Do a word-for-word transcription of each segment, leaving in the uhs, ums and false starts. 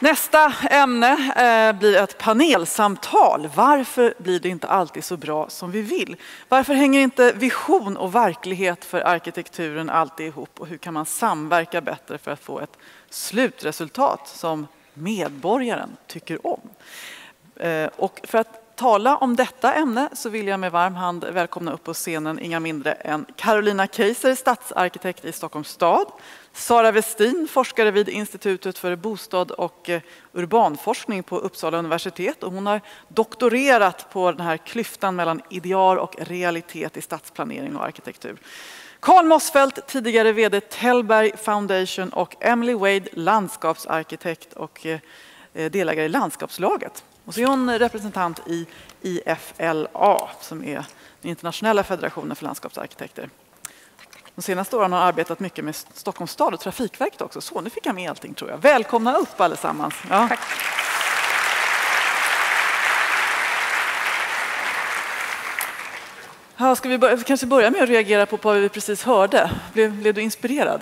Nästa ämne eh, blir ett panelsamtal. Varför blir det inte alltid så bra som vi vill? Varför hänger inte vision och verklighet för arkitekturen alltid ihop? Och hur kan man samverka bättre för att få ett slutresultat som medborgaren tycker om? Eh, och för att tala om detta ämne så vill jag med varm hand välkomna upp på scenen inga mindre än Carolina Keiser, stadsarkitekt i Stockholms stad. Sara Westin, forskare vid Institutet för bostad och urbanforskning på Uppsala universitet. Och hon har doktorerat på den här klyftan mellan ideal och realitet i stadsplanering och arkitektur. Carl Mossfeldt, tidigare vd Tellberg Foundation, och Emily Wade, landskapsarkitekt och delägare i landskapslaget. Och så är hon representant i I F L A som är den internationella federationen för landskapsarkitekter. De senaste åren har arbetat mycket med Stockholms stad och Trafikverket också. Så nu fick jag med allting tror jag. Välkomna upp allesammans. Ja. Tack. Ja, ska vi börja, kanske börja med att reagera på vad vi precis hörde? Blev, blev du inspirerad?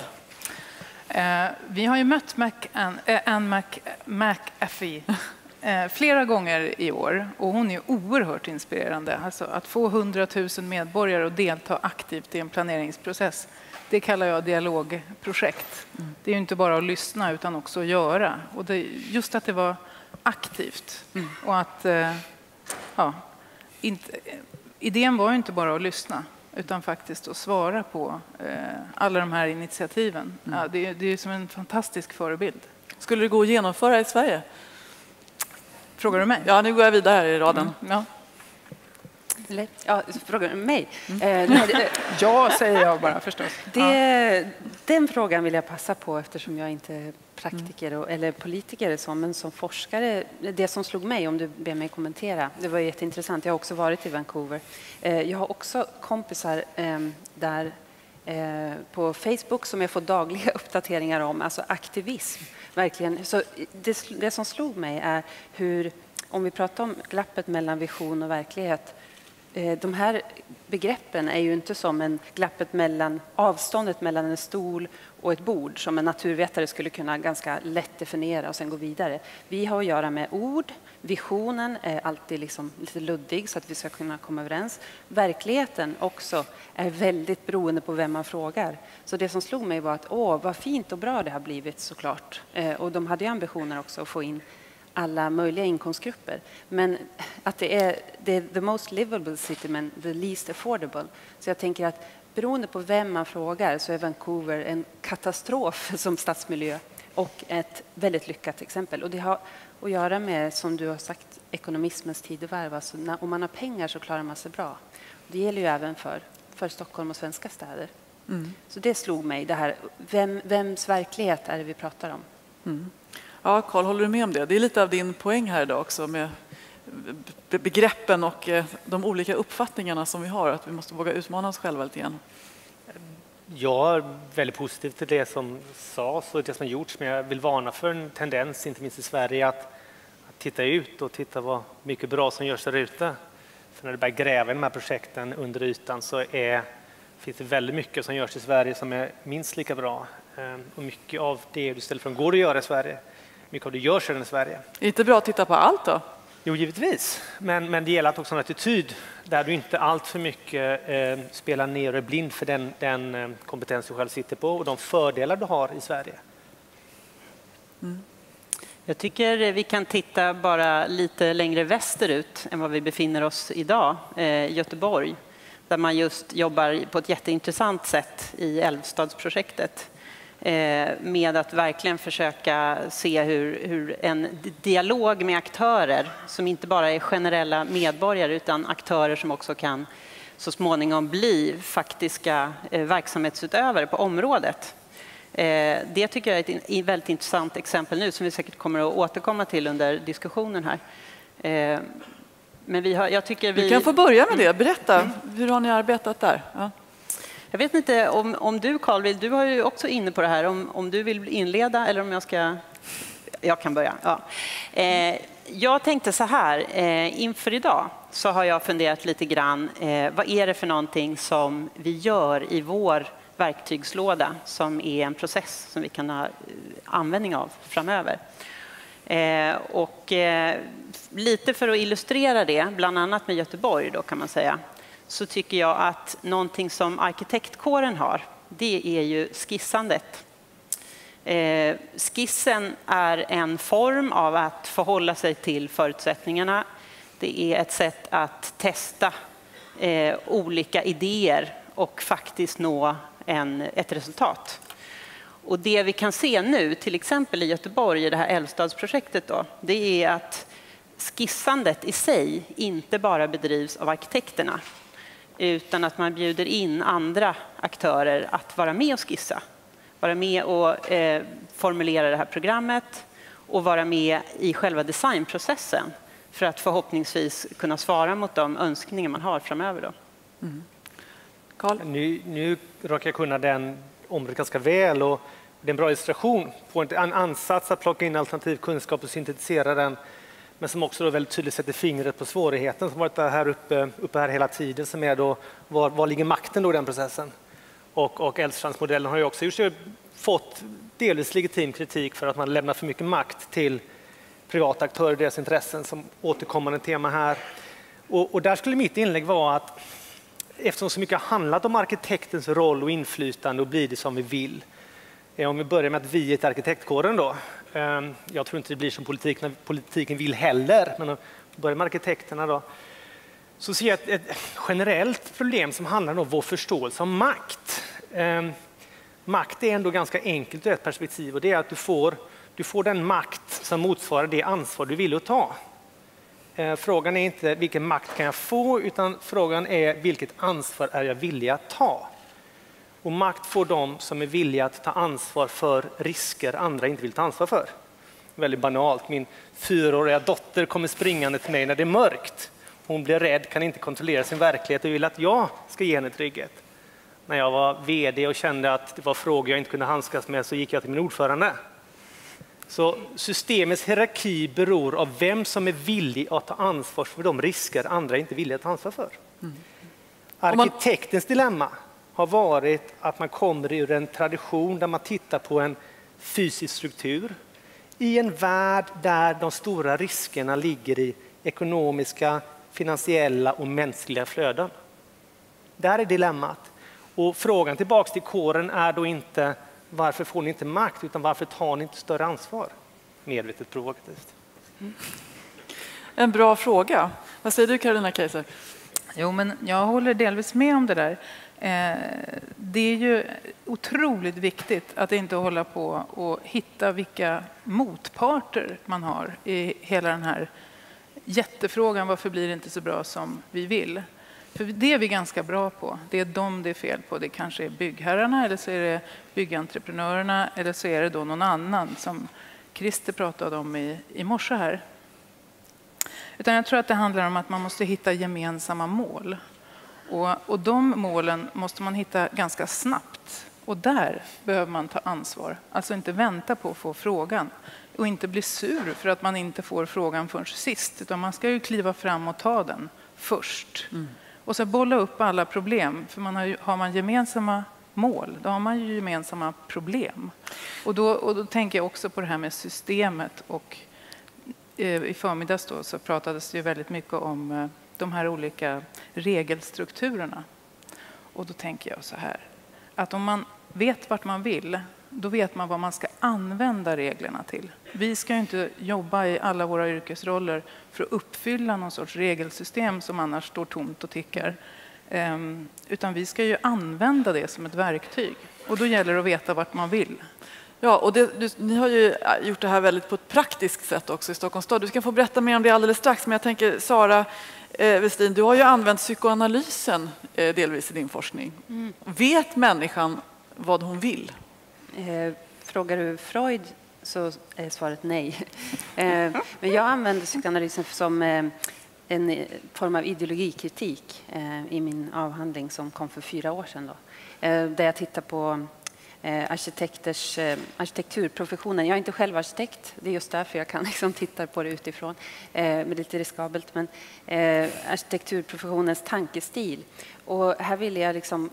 Eh, vi har ju mött Mac, äh, Anne Mac, McAfee eh, flera gånger i år och hon är oerhört inspirerande. Alltså att få hundratusen medborgare att delta aktivt i en planeringsprocess, det kallar jag dialogprojekt. Mm. Det är ju inte bara att lyssna utan också att göra. Och det, just att det var aktivt mm. och att eh, ja, inte, idén var ju inte bara att lyssna utan faktiskt att svara på eh, alla de här initiativen. Mm. Ja, det, det är som en fantastisk förebild. Skulle det gå att genomföra i Sverige? Frågar du mig? Ja, nu går jag vidare här i raden. Mm. Ja. Eller, ja, frågar du mig? Mm. Eh, det, ja, säger jag bara förstås. Det, ja. Den frågan vill jag passa på eftersom jag inte är praktiker och, eller politiker så, men som forskare. Det som slog mig, om du ber mig kommentera, det var jätteintressant. Jag har också varit i Vancouver. Eh, jag har också kompisar eh, där eh, på Facebook som jag får dagliga uppdateringar om, alltså aktivism. Verkligen. Så det, det som slog mig är hur, om vi pratar om glappet mellan vision och verklighet, eh, de här begreppen är ju inte som en glappet mellan avståndet mellan en stol och ett bord som en naturvetare skulle kunna ganska lätt definiera och sen gå vidare. Vi har att göra med ord. Visionen är alltid liksom lite luddig så att vi ska kunna komma överens. Verkligheten också är väldigt beroende på vem man frågar. Så det som slog mig var att åh, vad fint och bra det har blivit såklart. Eh, och de hade ju ambitioner också att få in alla möjliga inkomstgrupper. Men att det är, det är the most livable city men the least affordable. Så jag tänker att beroende på vem man frågar så är Vancouver en katastrof som stadsmiljö och ett väldigt lyckat exempel. Och det har att göra med, som du har sagt, ekonomismens tidevarv. Alltså när, om man har pengar så klarar man sig bra. Det gäller ju även för, för Stockholm och svenska städer. Mm. Så det slog mig, det här, vem, vems verklighet är det vi pratar om? Mm. Ja, Carl, håller du med om det? Det är lite av din poäng här idag också med begreppen och de olika uppfattningarna som vi har. Att vi måste våga utmana oss själva lite grann. Jag är väldigt positiv till det som sades och det som har gjorts, men jag vill varna för en tendens, inte minst i Sverige, att, att titta ut och titta vad mycket bra som görs där ute. För när du börjar gräva i de här projekten under ytan så är, finns det väldigt mycket som görs i Sverige som är minst lika bra. Och mycket av det du ställer från går att göra i Sverige. Mycket av det görs redan i Sverige. Är det inte bra att titta på allt då? Jo, givetvis. Men, men det gäller att också ha en attityd där du inte allt för mycket eh, spelar ner och är blind för den, den eh, kompetens du själv sitter på och de fördelar du har i Sverige. Mm. Jag tycker vi kan titta bara lite längre västerut än vad vi befinner oss idag, eh, Göteborg. Där man just jobbar på ett jätteintressant sätt i Älvstadsprojektet. Med att verkligen försöka se hur, hur en dialog med aktörer som inte bara är generella medborgare utan aktörer som också kan så småningom bli faktiska verksamhetsutövare på området. Det tycker jag är ett väldigt intressant exempel nu som vi säkert kommer att återkomma till under diskussionen här. Men vi har, jag tycker vi... Du kan få börja med det. Berätta, hur har ni arbetat där? Ja. Jag vet inte om, om du, Carl, du har ju också inne på det här, om, om du vill inleda eller om jag ska... Jag kan börja. Ja. Eh, jag tänkte så här, eh, inför idag så har jag funderat lite grann, eh, vad är det för någonting som vi gör i vår verktygslåda som är en process som vi kan ha användning av framöver. Eh, och eh, lite för att illustrera det, bland annat med Göteborg då kan man säga, så tycker jag att någonting som arkitektkåren har, det är ju skissandet. Eh, skissen är en form av att förhålla sig till förutsättningarna. Det är ett sätt att testa eh, olika idéer och faktiskt nå en, ett resultat. Och det vi kan se nu, till exempel i Göteborg i det här Älvstadsprojektet då, det är att skissandet i sig inte bara bedrivs av arkitekterna, utan att man bjuder in andra aktörer att vara med och skissa. Vara med och eh, formulera det här programmet och vara med i själva designprocessen för att förhoppningsvis kunna svara mot de önskningar man har framöver. Då. Mm. Carl? Nu, nu råkar jag kunna den området ganska väl och det är en bra illustration på en ansats att plocka in alternativ kunskap och syntetisera den, men som också då väldigt tydligt sätter fingret på svårigheten som varit här uppe, uppe här hela tiden, som är då var, var ligger makten då i den processen? Och, och Älvstrandsmodellen har ju också just fått delvis legitim kritik för att man lämnar för mycket makt till privata aktörer och deras intressen som återkommande tema här. Och, och där skulle mitt inlägg vara att eftersom så mycket har handlat om arkitektens roll och inflytande och blir det som vi vill. Om vi börjar med att vi är ett arkitektkåren då. Jag tror inte det blir som politik när politiken vill heller, men om vi börjar med arkitekterna då. Så ser jag ett, ett generellt problem som handlar om vår förståelse om makt. Makt är ändå ganska enkelt ur ett perspektiv och det är att du får, du får den makt som motsvarar det ansvar du vill att ta. Frågan är inte vilken makt kan jag få, utan frågan är vilket ansvar är jag villig att ta. Och makt får de som är villiga att ta ansvar för risker andra inte vill ta ansvar för. Väldigt banalt. Min fyraåriga dotter kommer springande till mig när det är mörkt. Hon blir rädd, kan inte kontrollera sin verklighet och vill att jag ska ge henne trygghet. När jag var vd och kände att det var frågor jag inte kunde handskas med så gick jag till min ordförande. Så systemets hierarki beror av vem som är villig att ta ansvar för de risker andra inte vill att ta ansvar för. Mm. Arkitektens dilemma har varit att man kommer ur en tradition där man tittar på en fysisk struktur i en värld där de stora riskerna ligger i ekonomiska, finansiella och mänskliga flöden. Där är dilemmat. Och frågan tillbaka till kåren är då inte varför får ni inte makt, utan varför tar ni inte större ansvar? Medvetet provokativt. Mm. En bra fråga. Vad säger du, Carolina Keiser? Jo, men jag håller delvis med om det där. Eh, det är ju otroligt viktigt att inte hålla på och hitta vilka motparter man har i hela den här jättefrågan. Varför blir det inte så bra som vi vill? För det är vi ganska bra på. Det är dem det är fel på. Det kanske är byggherrarna eller så är det byggentreprenörerna eller så är det då någon annan som Christer pratade om i, i morse här. Utan jag tror att det handlar om att man måste hitta gemensamma mål. Och, och de målen måste man hitta ganska snabbt. Och där behöver man ta ansvar. Alltså inte vänta på att få frågan. Och inte bli sur för att man inte får frågan förrän sist. Utan man ska ju kliva fram och ta den först. Mm. Och så bolla upp alla problem. För man har, ju, har man gemensamma mål, då har man ju gemensamma problem. Och då, och då tänker jag också på det här med systemet. Och eh, i förmiddags då så pratades det ju väldigt mycket om eh, de här olika regelstrukturerna. Och då tänker jag så här. Att om man vet vart man vill, då vet man vad man ska använda reglerna till. Vi ska ju inte jobba i alla våra yrkesroller för att uppfylla någon sorts regelsystem som annars står tomt och tickar. Um, utan vi ska ju använda det som ett verktyg. Och då gäller det att veta vart man vill. Ja, och det, du, ni har ju gjort det här väldigt på ett praktiskt sätt också i Stockholms stad. Du ska få berätta mer om det alldeles strax. Men jag tänker, Sara eh, Westin, du har ju använt psykoanalysen eh, delvis i din forskning. Mm. Vet människan vad hon vill? Eh, frågar du Freud så är svaret nej. eh, men jag använder psykoanalysen som eh, en form av ideologikritik eh, i min avhandling som kom för fyra år sedan. Då. Eh, där jag tittar på eh, arkitekters, eh, arkitekturprofessionen. Jag är inte själv arkitekt, det är just därför jag kan liksom titta på det utifrån. Eh, men det är lite riskabelt. Men eh, arkitekturprofessionens tankestil. Och här vill jag liksom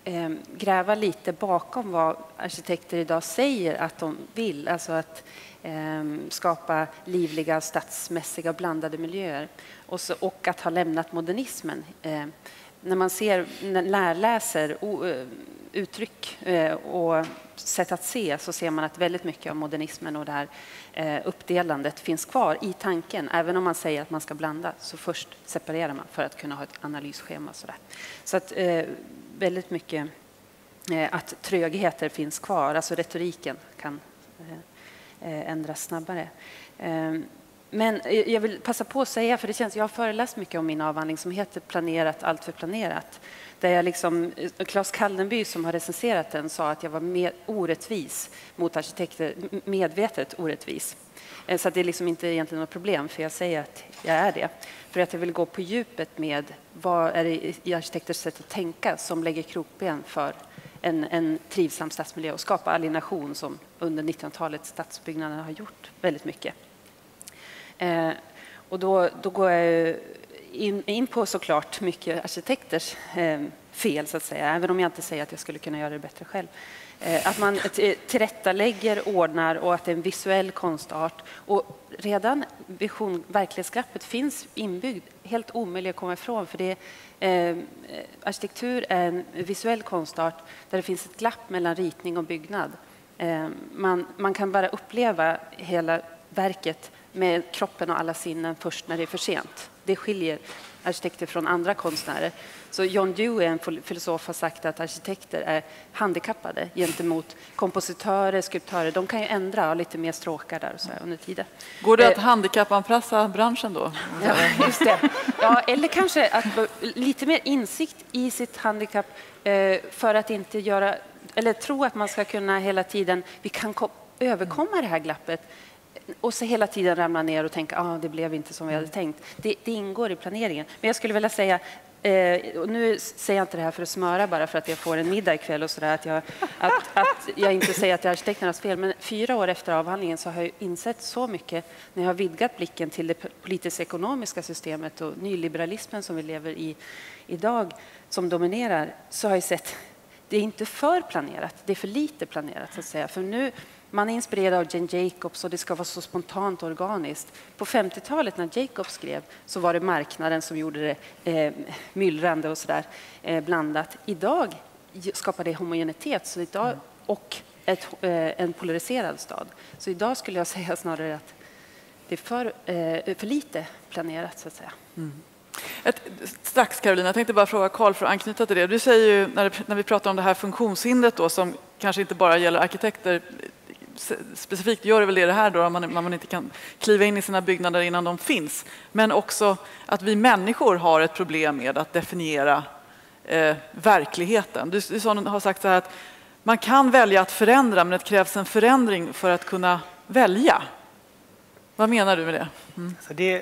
eh, gräva lite bakom vad arkitekter idag säger att de vill. Alltså att eh, skapa livliga, stadsmässiga och blandade miljöer. Och, så, och att ha lämnat modernismen. Eh, när man ser, när läser o, uttryck eh, och sätt att se, så ser man att väldigt mycket av modernismen och det här eh, uppdelandet finns kvar i tanken. Även om man säger att man ska blanda, så först separerar man för att kunna ha ett analysschema. Så, där. så att eh, väldigt mycket eh, att trögheter finns kvar, alltså retoriken kan eh, ändras snabbare. Eh, men jag vill passa på att säga, för det känns, jag har föreläst mycket om min avhandling som heter Planerat, allt för planerat. Där jag liksom, Claes Kaldenby som har recenserat den sa att jag var med, orättvis mot arkitekter, medvetet orättvis. Så att det är liksom inte egentligen något problem, för jag säger att jag är det. För att jag vill gå på djupet med vad är det i arkitekters sätt att tänka som lägger krokben för en, en trivsam stadsmiljö och skapa alienation som under nittonhundratalet stadsbyggnaderna har gjort väldigt mycket. Eh, och då, då går jag in, in på såklart mycket arkitekters eh, fel, så att säga, även om jag inte säger att jag skulle kunna göra det bättre själv. Eh, att man tillrättalägger, ordnar och att det är en visuell konstart. Och redan vision, verklighetsglappet finns inbyggd, helt omöjligt att komma ifrån, för det är, eh, arkitektur är en visuell konstart där det finns ett glapp mellan ritning och byggnad. Eh, man, man kan bara uppleva hela verket med kroppen och alla sinnen först när det är för sent. Det skiljer arkitekter från andra konstnärer. Så John Dewey, en filosof, har sagt att arkitekter är handikappade gentemot kompositörer, skulptörer. De kan ju ändra och lite mer stråkar där och så här under tiden. Går det att handikappanpassa branschen då? Ja, just det. Ja, eller kanske att lite mer insikt i sitt handikapp för att inte göra, eller tro att man ska kunna hela tiden, vi kan överkomma det här glappet. Och så hela tiden ramla ner och tänka att ah, det blev inte som vi hade tänkt. Det, det ingår i planeringen. Men jag skulle vilja säga, eh, och nu säger jag inte det här för att smöra bara för att jag får en middag ikväll och sådär, att jag, att, att jag inte säger att det är arkitekternas fel. Men fyra år efter avhandlingen så har jag insett så mycket när jag har vidgat blicken till det politisk-ekonomiska systemet och nyliberalismen som vi lever i idag som dominerar, så har jag sett det är inte för planerat, det är för lite planerat så att säga. För nu man är inspirerad av Jane Jacobs och det ska vara så spontant och organiskt. På femtiotalet när Jacobs skrev så var det marknaden som gjorde det eh, myllrande och sådär eh, blandat. Idag skapar det homogenitet så idag, och ett, eh, en polariserad stad. Så idag skulle jag säga snarare att det är för, eh, för lite planerat så att säga. Mm. Ett, strax Carolina, jag tänkte bara fråga Carl för att anknyta till det. Du säger ju när, när vi pratar om det här funktionshindret då, som kanske inte bara gäller arkitekter, specifikt gör det väl det här då, om man, man inte kan kliva in i sina byggnader innan de finns. Men också att vi människor har ett problem med att definiera eh, verkligheten. Du, du har sagt så här att man kan välja att förändra, men det krävs en förändring för att kunna välja. Vad menar du med det? Mm. Så det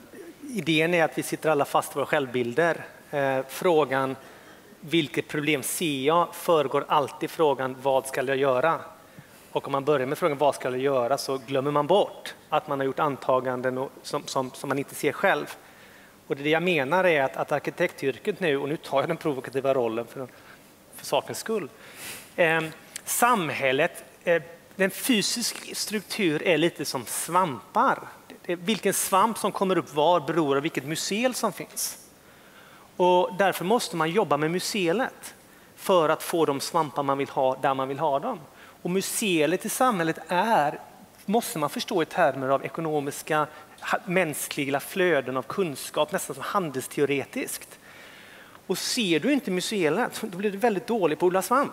idén är att vi sitter alla fast i våra självbilder. Eh, frågan vilket problem ser jag föregår alltid frågan vad ska jag göra? Och om man börjar med frågan vad ska jag göra så glömmer man bort att man har gjort antaganden och, som, som, som man inte ser själv. Och det jag menar är att, att arkitektyrket nu, och nu tar jag den provokativa rollen för, för sakens skull. Eh, samhället, eh, den fysiska struktur är lite som svampar. Det, vilken svamp som kommer upp var beror av vilket mycel som finns. Och därför måste man jobba med mycelet för att få de svampar man vill ha där man vill ha dem. Och mycelet i samhället är, måste man förstå i termer av ekonomiska, mänskliga flöden av kunskap, nästan som handelsteoretiskt. Och ser du inte mycelet, då blir du väldigt dålig på att odla svamp.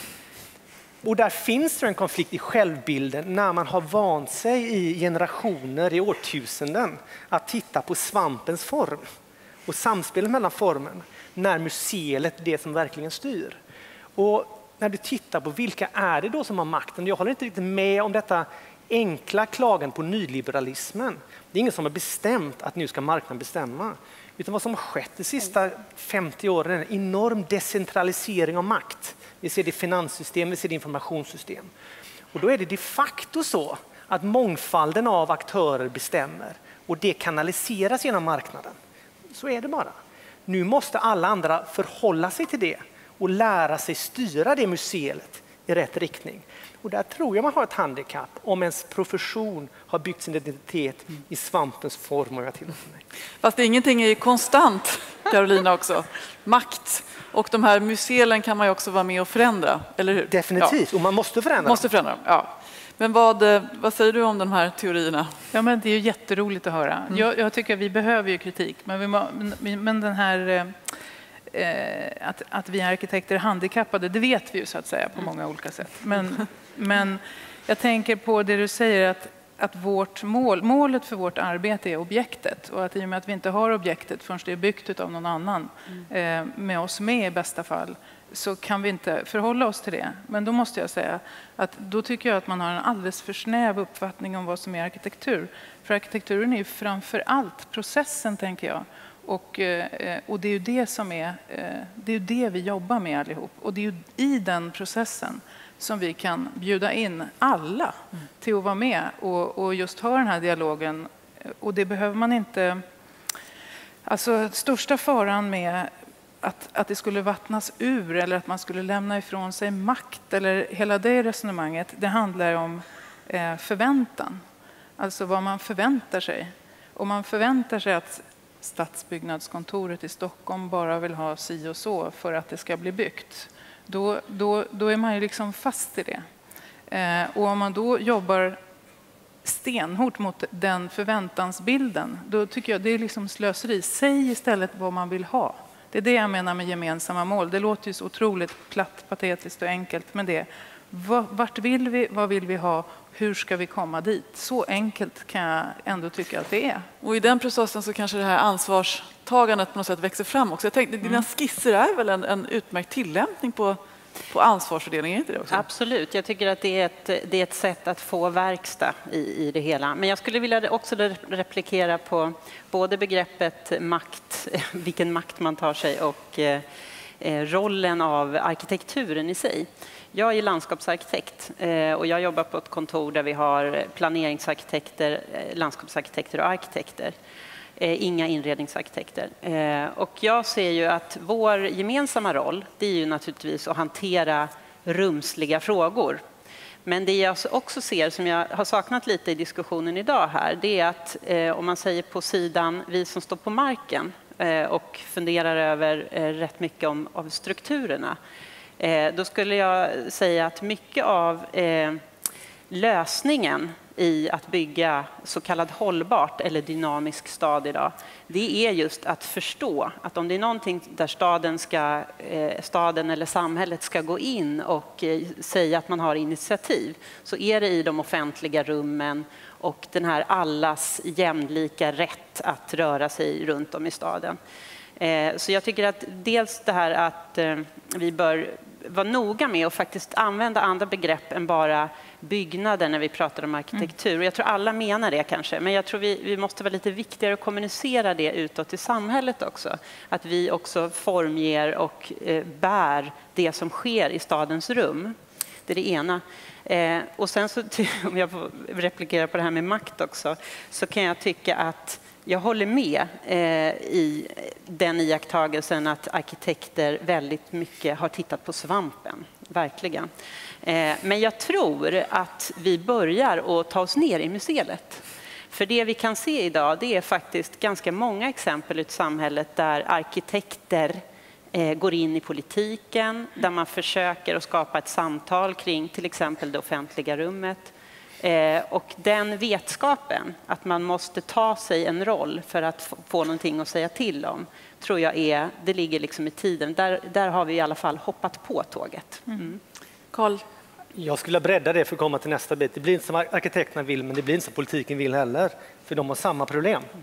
Och där finns det en konflikt i självbilden när man har vant sig i generationer, i årtusenden, att titta på svampens form och samspelet mellan formen, när mycelet är det som verkligen styr. Och när du tittar på vilka är det då som har makten, jag håller inte riktigt med om detta enkla klagan på nyliberalismen. Det är ingen som har bestämt att nu ska marknaden bestämma. Utan vad som har skett de sista femtio åren är en enorm decentralisering av makt. Vi ser det i finanssystem, vi ser det i informationssystem. Och då är det de facto så att mångfalden av aktörer bestämmer och det kanaliseras genom marknaden. Så är det bara. Nu måste alla andra förhålla sig till det. och lära sig styra det museet i rätt riktning. Och där tror jag man har ett handikapp om ens profession har byggt sin identitet i svampens form. Och jag tillåter mig. Fast ingenting är konstant, Carolina, också. Makt. Och de här museerna kan man ju också vara med och förändra, eller hur? Definitivt, ja. och man måste förändra Måste förändra dem, ja. Men vad, vad säger du om de här teorierna? Ja, men det är ju jätteroligt att höra. Mm. Jag, jag tycker att vi behöver ju kritik, men, vi må, men, men den här... Eh, att, att vi arkitekter är handikappade, det vet vi ju så att säga på många olika sätt. Men, men jag tänker på det du säger, att, att vårt mål, målet för vårt arbete är objektet, och att i och med att vi inte har objektet förrän det är byggt av någon annan, eh, med oss med i bästa fall, så kan vi inte förhålla oss till det. Men då måste jag säga att då tycker jag att man har en alldeles för snäv uppfattning om vad som är arkitektur. För arkitekturen är ju framför allt processen, tänker jag. Och, och det är ju det som är, det är ju det vi jobbar med allihop. Och det är ju i den processen som vi kan bjuda in alla till att vara med och, och just ha den här dialogen. Och det behöver man inte... Alltså största faran med att, att det skulle vattnas ur eller att man skulle lämna ifrån sig makt eller hela det resonemanget, det handlar om eh, förväntan. Alltså vad man förväntar sig. Om man förväntar sig att Stadsbyggnadskontoret i Stockholm bara vill ha si och så för att det ska bli byggt, då, då, då är man ju liksom fast i det. Eh, och om man då jobbar stenhårt mot den förväntansbilden, då tycker jag det är liksom slöseri. Säg istället vad man vill ha. Det är det jag menar med gemensamma mål. Det låter ju så otroligt platt, patetiskt och enkelt, men det vart vill vi, vad vill vi ha, hur ska vi komma dit? Så enkelt kan jag ändå tycka att det är. Och i den processen så kanske det här ansvarstagandet på något sätt växer fram också. Jag tänkte, dina mm. skisser är väl en, en utmärkt tillämpning på, på ansvarsfördelning, är inte det också? Absolut, jag tycker att det är ett, det är ett sätt att få verkstad i, i det hela. Men jag skulle vilja också replikera på både begreppet makt, vilken makt man tar sig, och eh, rollen av arkitekturen i sig. Jag är landskapsarkitekt och jag jobbar på ett kontor där vi har planeringsarkitekter, landskapsarkitekter och arkitekter. Inga inredningsarkitekter. Och jag ser ju att vår gemensamma roll, det är ju naturligtvis att hantera rumsliga frågor. Men det jag också ser, som jag har saknat lite i diskussionen idag här, det är att om man säger på sidan, vi som står på marken och funderar över rätt mycket om av strukturerna, då skulle jag säga att mycket av eh, lösningen i att bygga så kallad hållbart eller dynamisk stad idag, det är just att förstå att om det är någonting där staden, ska, eh, staden eller samhället ska gå in och eh, säga att man har initiativ, så är det i de offentliga rummen och den här allas jämlika rätt att röra sig runt om i staden. Eh, så jag tycker att dels det här att eh, vi bör vara noga med att faktiskt använda andra begrepp än bara byggnader när vi pratar om arkitektur. Och jag tror alla menar det kanske, men jag tror vi, vi måste vara lite viktigare att kommunicera det utåt i samhället också. Att vi också formger och eh, bär det som sker i stadens rum. Det är det ena. Eh, och sen så, om jag får replikera på det här med makt också, så kan jag tycka att jag håller med eh, i den iakttagelsen att arkitekter väldigt mycket har tittat på svampen, verkligen. Eh, men jag tror att vi börjar att ta oss ner i museet. För det vi kan se idag, det är faktiskt ganska många exempel i samhället där arkitekter eh, går in i politiken, där man försöker att skapa ett samtal kring till exempel det offentliga rummet. Eh, och den vetskapen att man måste ta sig en roll för att få, få någonting att säga till om, tror jag är, det ligger liksom i tiden. Där, där har vi i alla fall hoppat på tåget. Mm. Carl? Jag skulle bredda det för att komma till nästa bit. Det blir inte som arkitekterna vill, men det blir inte som politiken vill heller. För de har samma problem. Mm.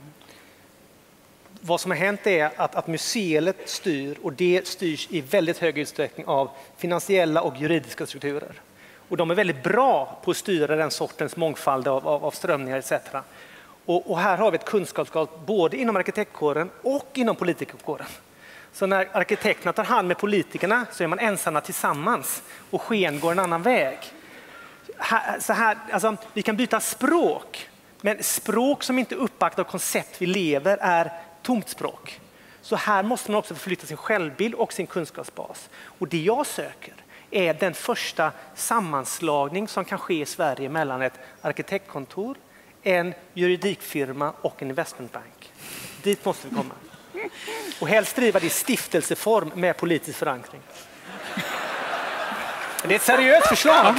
Vad som har hänt är att, att museet styr, och det styrs i väldigt hög utsträckning av finansiella och juridiska strukturer. Och de är väldigt bra på att styra den sortens mångfald av, av, av strömningar et cetera. Och, och här har vi ett kunskapsgap både inom arkitektkåren och inom politikerkåren. Så när arkitekterna tar hand med politikerna så är man ensamma tillsammans och sken går en annan väg. Här, så här, alltså, vi kan byta språk, men språk som inte är uppbackat av koncept vi lever är tomt språk. Så här måste man också förflytta sin självbild och sin kunskapsbas. Och det jag söker är den första sammanslagning som kan ske i Sverige mellan ett arkitektkontor, en juridikfirma och en investmentbank. Dit måste vi komma. Och helst driva det i stiftelseform med politisk förankring. Det är ett seriöst förslag.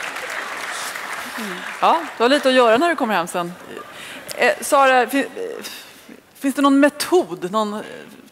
Ja, du har lite att göra när du kommer hem sen. Eh, Sara, fin, finns det någon metod, någon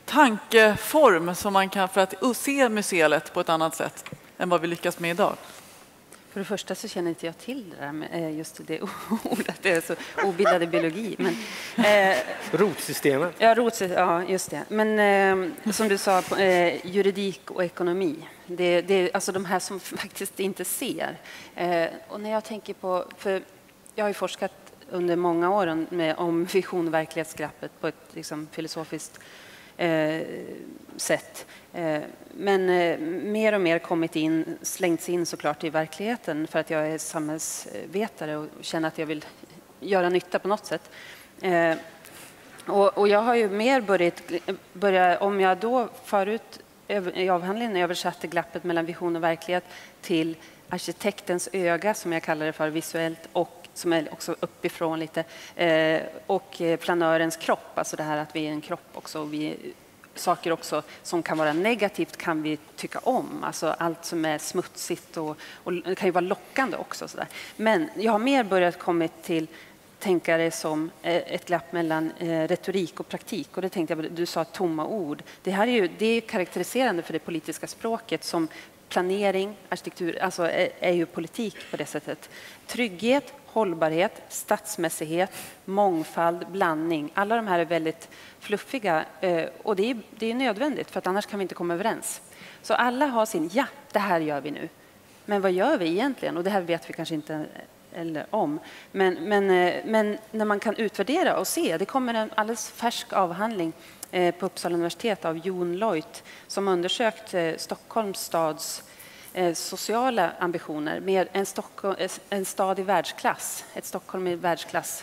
tankeform som man kan för att se museet på ett annat sätt än vad vi lyckas med idag? För det första så känner inte jag till det där med just det ordet, det är så obildade biologi. Men, eh, rotsystemet. Ja, rotsystemet, ja, just det. Men eh, som du sa, eh, juridik och ekonomi. Det, det är alltså de här som faktiskt inte ser. Eh, och när jag tänker på, för jag har ju forskat under många år med, om vision och verklighetsglappet på ett liksom, filosofiskt eh, sätt. Eh, men eh, mer och mer kommit in, slängts in såklart i verkligheten för att jag är samhällsvetare och känner att jag vill göra nytta på något sätt. Eh, och, och jag har ju mer börjat, börjat, om jag då förut i avhandlingen översatte glappet mellan vision och verklighet till arkitektens öga, som jag kallar det för, visuellt, och som är också uppifrån lite, eh, och planörens kropp, alltså det här att vi är en kropp också, och vi, saker också som kan vara negativt kan vi tycka om, alltså allt som är smutsigt och, och det kan ju vara lockande också. Så där. Men jag har mer börjat komma till tänka det som ett glapp mellan retorik och praktik. Och det tänkte jag, du sa tomma ord. Det här är ju det är karaktäriserande för det politiska språket som planering, arkitektur, alltså är, är ju politik på det sättet. Trygghet, hållbarhet, stadsmässighet, mångfald, blandning. Alla de här är väldigt fluffiga och det är, det är nödvändigt för att annars kan vi inte komma överens. Så alla har sin, ja, det här gör vi nu. Men vad gör vi egentligen? Och det här vet vi kanske inte eller om. Men, men, men när man kan utvärdera och se, det kommer en alldeles färsk avhandling på Uppsala universitet av Jon Loit som undersökt Stockholms stads sociala ambitioner med en, Stockholm, en stad i världsklass, ett Stockholm i världsklass.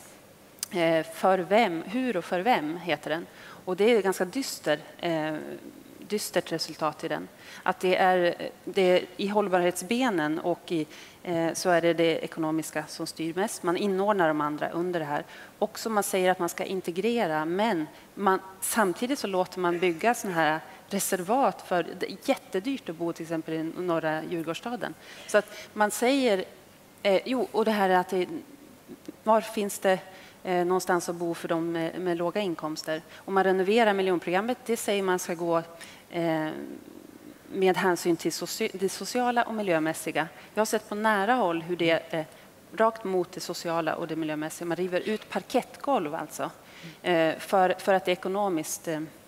För vem, hur och för vem heter den. Och det är ett ganska dyster, dystert resultat i den. Att det är, det är i hållbarhetsbenen och i, eh, så är det det ekonomiska som styr mest. Man inordnar de andra under det här. Också man säger att man ska integrera, men man, samtidigt så låter man bygga såna här reservat för det är jättedyrt att bo till exempel i norra Djurgårdsstaden. Så att man säger, eh, jo, och det här är att det, var finns det eh, någonstans att bo för dem med, med låga inkomster? Om man renoverar miljonprogrammet, det säger man ska gå eh, med hänsyn till det sociala och miljömässiga. Jag har sett på nära håll hur det är rakt mot det sociala och det miljömässiga. Man river ut parkettgolv alltså, för, för att det är ekonomiskt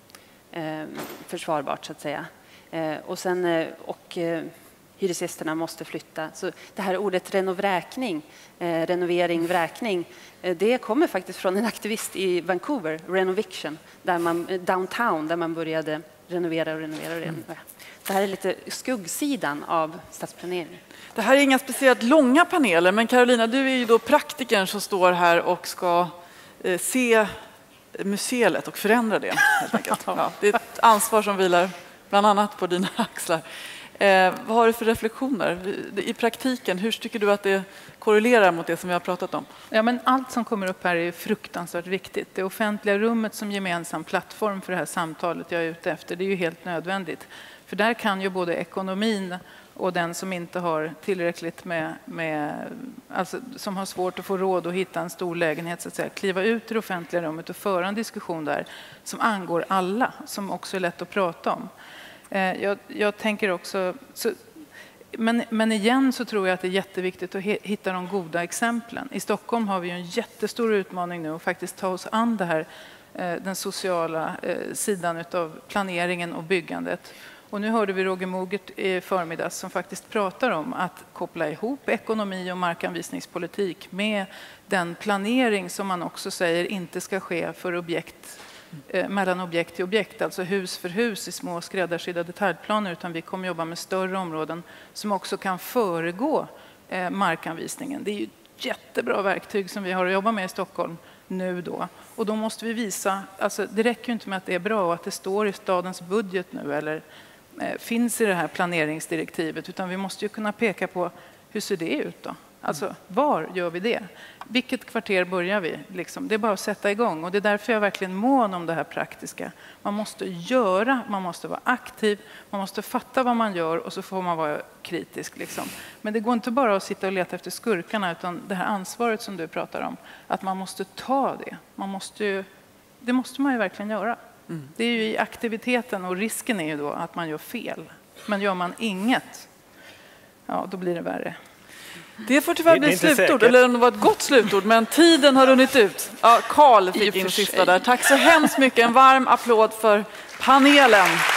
försvarbart så att säga. Och, sen, och hyresgästerna måste flytta. Så det här ordet renovräkning, renovering, vräkning, det kommer faktiskt från en aktivist i Vancouver, Renoviction, där man, downtown, där man började renovera och renovera och renovera. Mm. Det här är lite skuggsidan av stadsplanering. Det här är inga speciellt långa paneler, men Carolina, du är ju då praktikern som står här och ska eh, se museet och förändra det. Helt enkelt. Ja, det är ett ansvar som vilar bland annat på dina axlar. Eh, vad har du för reflektioner? I praktiken, hur tycker du att det korrelerar mot det som vi har pratat om? Ja, men allt som kommer upp här är fruktansvärt viktigt. Det offentliga rummet som gemensam plattform för det här samtalet jag är ute efter, det är ju helt nödvändigt. För där kan ju både ekonomin och den som inte har tillräckligt med, med alltså som har svårt att få råd att hitta en stor lägenhet så att säga, kliva ut i det offentliga rummet och föra en diskussion där som angår alla, som också är lätt att prata om. Eh, jag, jag tänker också, så, men, men igen så tror jag att det är jätteviktigt att he, hitta de goda exemplen. I Stockholm har vi ju en jättestor utmaning nu att faktiskt ta oss an det här, eh, den sociala eh, sidan av planeringen och byggandet. Och nu hörde vi Roger Mogert i förmiddags som faktiskt pratar om att koppla ihop ekonomi och markanvisningspolitik med den planering som man också säger inte ska ske för objekt, eh, mellan objekt till objekt, alltså hus för hus i små skräddarsydda detaljplaner, utan vi kommer jobba med större områden som också kan föregå eh, markanvisningen. Det är ju ett jättebra verktyg som vi har att jobba med i Stockholm nu då. Och då måste vi visa, alltså det räcker ju inte med att det är bra och att det står i stadens budget nu eller eh, finns i det här planeringsdirektivet, utan vi måste ju kunna peka på hur ser det ut då? Alltså var gör vi det? Vilket kvarter börjar vi? Liksom, det är bara att sätta igång och det är därför jag verkligen mån om det här praktiska. Man måste göra, man måste vara aktiv, man måste fatta vad man gör och så får man vara kritisk. Liksom. Men det går inte bara att sitta och leta efter skurkarna, utan det här ansvaret som du pratar om, att man måste ta det. Man måste ju, det måste man ju verkligen göra. Mm. Det är ju i aktiviteten och risken är ju då att man gör fel. Men gör man inget, ja då blir det värre. Det får tyvärr bli slutord, eller det var ett gott slutord, men tiden har runnit ut. Ja, Carl fick in sista där. Tack så hemskt mycket. En varm applåd för panelen.